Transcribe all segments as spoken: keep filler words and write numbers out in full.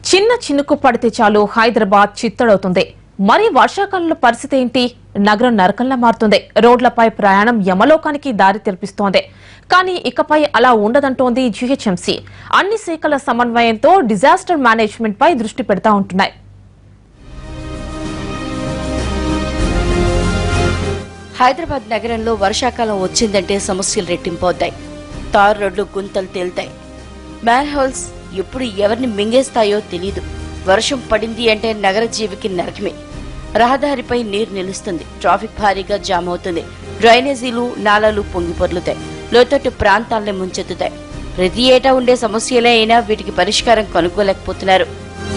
చిన్న చినుకు పడితే చాలు హైదరాబాద్ చిత్తడవుతుంది. మరి వర్షాకాలంలో పరిస్థితి ఏంటి? నగరం నరకంలా మారుతుంది. రోడ్లపై ప్రయాణం యమలోకానికి దారి తెరిపిస్తోంది. కానీ ఇకపై అలా ఉండదంటోంది జీహెచ్ఎంసీ. అన్ని శాఖల సమన్వయంతో డిజాస్టర్ మేనేజ్మెంట్ పై దృష్టి పెడతా ఉంటున్నాయి. హైదరాబాద్ నగరంలో వర్షాకాలం వచ్చిందంటే సమస్యలు రెట్టింపవుతాయి. తారు రోడ్లు గుంతలు తేలుతాయి. మ్యాన్ హోల్స్ ఎప్పుడు ఎవరిని మింగేస్తాయో తెలీదు. వర్షం పడింది అంటే నగర జీవికి నరకమే. రహదారిపై నీరు నిలుస్తుంది. ట్రాఫిక్ భారీగా జామ్ అవుతుంది. డ్రైనేజీలు నాలాలు పొంగి పొర్లుతాయి. లోతట్టు ప్రాంతాల్ని ముంచెత్తుతాయి. ప్రతి ఏటా ఉండే సమస్యలే అయినా వీటికి పరిష్కారం కనుక్కోలేకపోతున్నారు.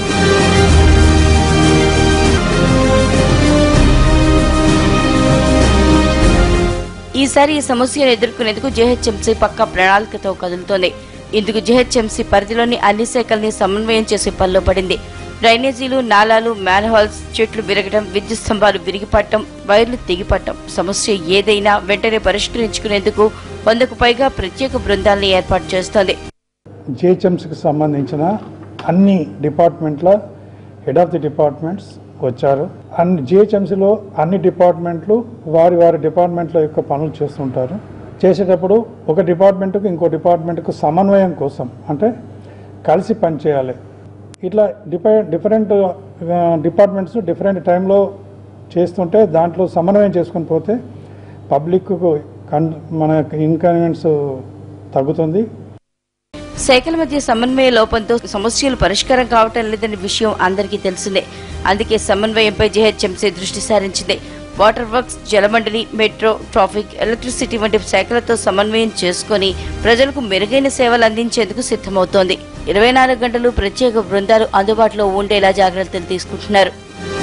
ఈసారి ఈ సమస్యను ఎదుర్కొనేందుకు జీహెచ్ఎంసీ పక్కా ప్రణాళికతో కదులుతోంది. ఇందుకు జీహెచ్ఎంసీ పరిధిలోని అన్ని శాఖల్ని సమన్వయం చేసే పనిలో పడింది. డ్రైనేజీలు, నాలాలు, మ్యాన్హోల్స్, చెట్లు విరగడం, విద్యుత్ స్తంభాలు విరిగిపట్టడం, వైర్లు తెగిపట్టడం, సమస్య ఏదైనా వెంటనే పరిష్కరించుకునేందుకు వందకు పైగా ప్రత్యేక బృందాలను ఏర్పాటు చేస్తోంది. జీహెచ్ఎంసీకి సంబంధించిన అన్ని డిపార్ట్మెంట్ల హెడ్ ఆఫ్ ది డిపార్ట్మెంట్స్ వచ్చారు. అన్ని జీహెచ్ఎంసీలో అన్ని డిపార్ట్మెంట్లు వారి వారి డిపార్ట్మెంట్ల యొక్క పనులు చేస్తుంటారు. చేసేటప్పుడు ఒక డిపార్ట్మెంట్కు ఇంకో డిపార్ట్మెంట్కు సమన్వయం కోసం, అంటే కలిసి పనిచేయాలి. ఇట్లా డిఫరె డిఫరెంట్ డిపార్ట్మెంట్స్ డిఫరెంట్ టైంలో చేస్తుంటే దాంట్లో సమన్వయం చేసుకొని పోతే పబ్లిక్కు కన్ మన ఇన్కన్వీనియన్స్ తగ్గుతుంది. శాఖల మధ్య సమన్వయ లోపంతో సమస్యలు పరిష్కారం కావటం లేదనే విషయం అందరికీ తెలిసిందే. అందుకే సమన్వయంపై జీహెచ్ఎంసీ దృష్టి సారించింది. Water works, Jalamandali, metro, traffic, electricity వంటి శాఖలతో సమన్వయం చేసుకుని ప్రజలకు మెరుగైన సేవలు అందించేందుకు సిద్ధమవుతోంది. ఇరవై నాలుగు గంటలు ప్రత్యేక బృందాలు అందుబాటులో ఉండేలా జాగ్రత్తలు తీసుకుంటున్నారు.